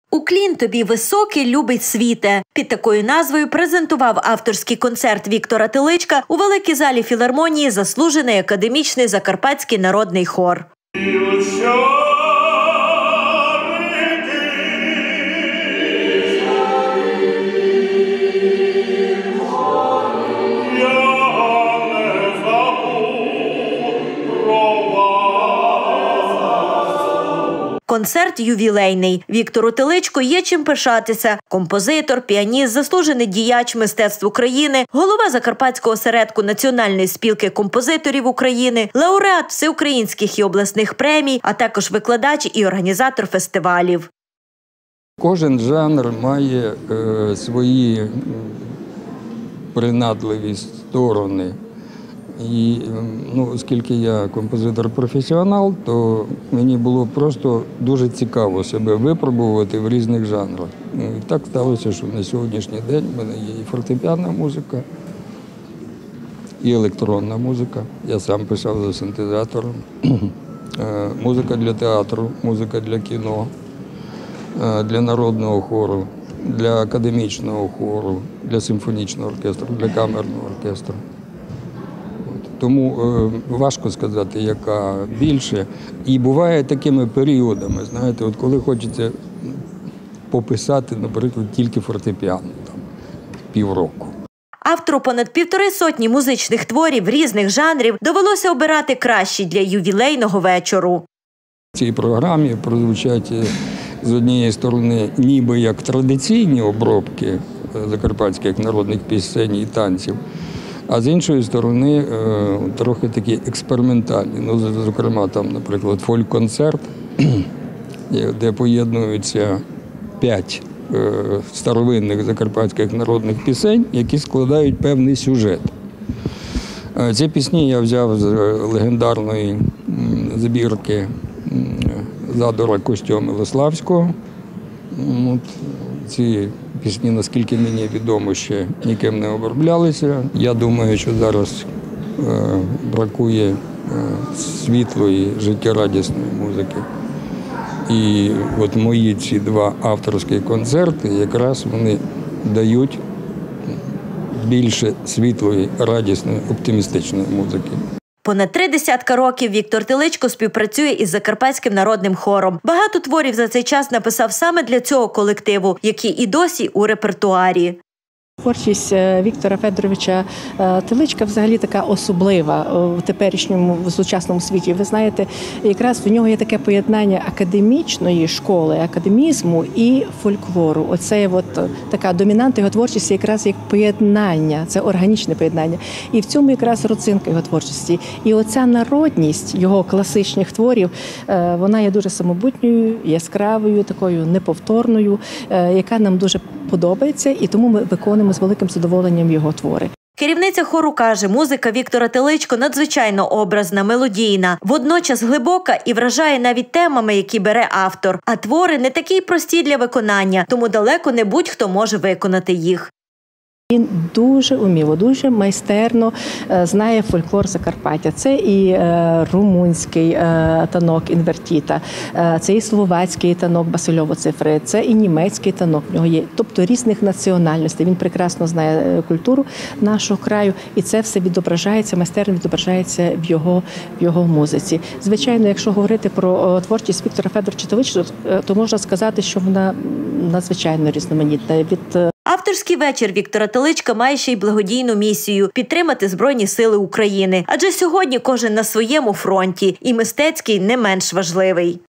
«Уклін тобі високий, любий світе». Під такою назвою презентував авторський концерт Віктора Теличка у Великій залі філармонії заслужений академічний Закарпатський народний хор. Концерт ювілейний. Віктору Теличку є чим пишатися. Композитор, піаніст, заслужений діяч мистецтв України, голова Закарпатського осередку Національної спілки композиторів України, лауреат всеукраїнських і обласних премій, а також викладач і організатор фестивалів. Кожен жанр має свої принадливі сторони. І оскільки я композитор-професіонал, то мені було просто дуже цікаво себе випробувати в різних жанрах. І так сталося, що на сьогоднішній день в мене є і фортепіанна музика, і електронна музика. Я сам писав за синтезатором. Музика для театру, музика для кіно, для народного хору, для академічного хору, для симфонічного оркестру, для камерного оркестру. Тому важко сказати, яка більше. І буває такими періодами, знаєте, от коли хочеться пописати, наприклад, тільки фортепіано, півроку. Автору понад 1,5 музичних творів різних жанрів довелося обирати кращі для ювілейного вечору. В цій програмі прозвучать з однієї сторони ніби як традиційні обробки закарпатських народних пісень і танців, а з іншої сторони, трохи такі експериментальні. Зокрема, там, наприклад, фольк-концерт, де поєднуються 5 старовинних закарпатських народних пісень, які складають певний сюжет. Ці пісні я взяв з легендарної збірки Задора Костьоми Леславського. Ці пісні, наскільки мені відомо, ще ніким не оброблялися. Я думаю, що зараз бракує світлої, життєрадісної музики. І от мої ці 2 авторські концерти, якраз вони дають більше світлої, радісної, оптимістичної музики. Понад 30 років Віктор Теличко співпрацює із Закарпатським народним хором. Багато творів за цей час написав саме для цього колективу, які і досі у репертуарі. Творчість Віктора Федоровича Теличка взагалі така особлива в теперішньому, в сучасному світі. Ви знаєте, якраз в нього є таке поєднання академічної школи, академізму і фольклору. Оце така домінанта його творчості якраз як поєднання, це органічне поєднання. І в цьому якраз родзинка його творчості. І оця народність його класичних творів, вона є дуже самобутньою, яскравою, такою неповторною, яка нам дуже подобається, і тому ми виконуємо з великим задоволенням його твори. Керівниця хору каже, музика Віктора Теличко надзвичайно образна, мелодійна, водночас глибока і вражає навіть темами, які бере автор. А твори не такі й прості для виконання, тому далеко не будь-хто може виконати їх. Він дуже уміло, дуже майстерно знає фольклор Закарпаття. Це і румунський танок інвертіта, це і словацький танок басильово-цифри, це і німецький танок в нього є. Тобто різних національностей. Він прекрасно знає культуру нашого краю, і це все відображається, майстерно відображається в його музиці. Звичайно, якщо говорити про творчість Віктора Федоровича Теличка, то можна сказати, що вона надзвичайно різноманітна. Авторський вечір Віктора Теличка має ще й благодійну місію – підтримати Збройні сили України. Адже сьогодні кожен на своєму фронті, і мистецький не менш важливий.